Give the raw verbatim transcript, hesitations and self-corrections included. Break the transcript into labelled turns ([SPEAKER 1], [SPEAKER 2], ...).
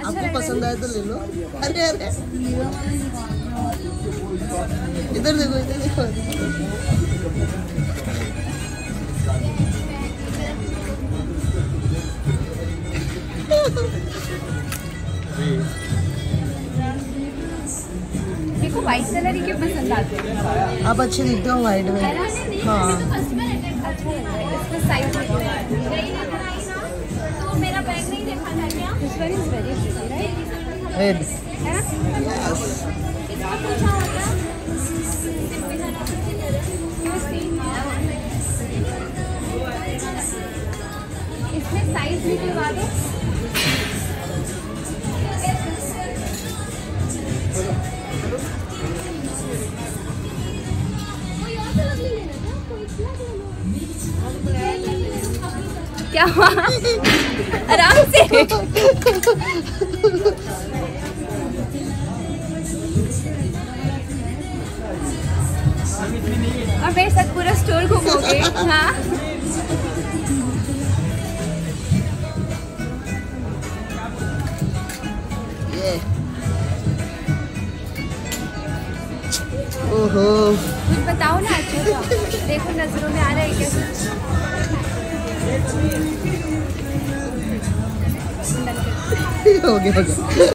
[SPEAKER 1] आपको पसंद आए तो ले लो। अरे अरे इधर देखो इधर देखो।
[SPEAKER 2] देखो व्हाइट कलर ही क्यों पसंद आते हैं।
[SPEAKER 1] आप अच्छे दिखते हो व्हाइट में। हाँ
[SPEAKER 2] इसका साइज तो मेरा बैग नहीं देखा था क्या? This one is very pretty right?
[SPEAKER 1] Red
[SPEAKER 2] है ना?
[SPEAKER 1] यस।
[SPEAKER 2] इसका पूछा होगा इसमें साइज निकलवा दो। क्या हुआ? आराम से। और मेरे साथ पूरा स्टोर घूमोगे? हाँ
[SPEAKER 1] ओहो
[SPEAKER 2] कुछ बताओ ना अच्छे से। देखो नजरों में आ रहा है क्या?
[SPEAKER 1] हो गया हो गया।